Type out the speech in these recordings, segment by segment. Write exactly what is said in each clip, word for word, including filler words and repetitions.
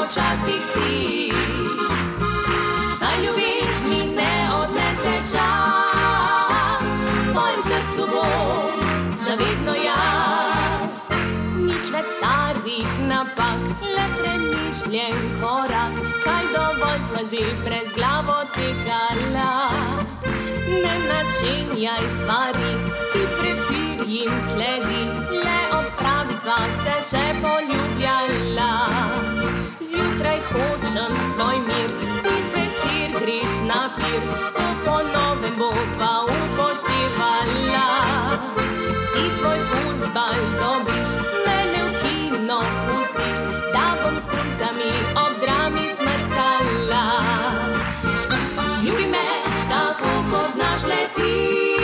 včasih si. Saj ljubezni ne odnese čas, v tvojem srcu bom zavedno jaz. Nič več starih napak, le premišljen korak, saj dovolj sva že brezglavo tekala. Ne načenjaj stvari, ti prepir jim sledi, le ob spravi sva se še poljubljala. Zjutraj hočem svoj mir, ti zvečer greš na pir, to po novem bo pa upoštevala. Ti svoj fuzbal dobiš, mene v kino pustiš, da bom s puncami ob drami smrkala. Ljubi me, tako kot znaš le ti,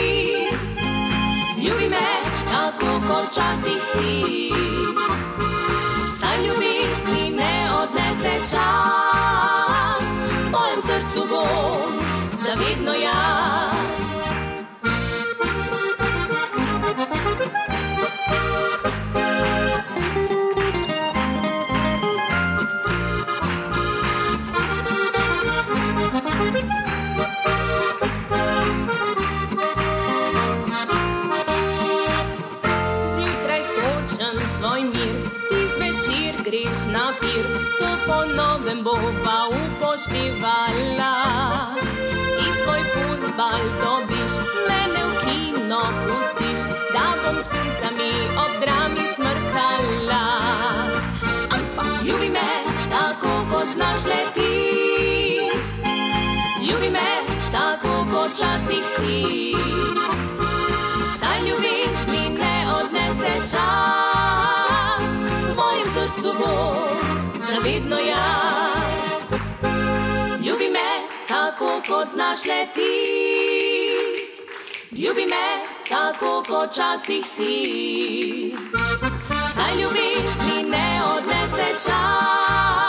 ljubi me, tako kot včasih si. Saj ljubezni ne odnese čas, v tvojem srcu bom zavedno jaz. Zjutraj hočem svoj mir, ti zvečer greš na pir, to po novem bo pa upoštevala. Ti svoj fuzbal dobiš, mene v kino pustiš, da bom s puncami ob drami smrkala. Ampak ljubi me, tako kot znaš le ti, ljubi me, tako kot včasih si. Saj ljubezni ne odnese čas, v tvojem srcu bom zavedno jaz. Ljubi me, tako kot znaš le ti, ljubi me, tako kot včasih si. Saj ljubezni ne odnese čas,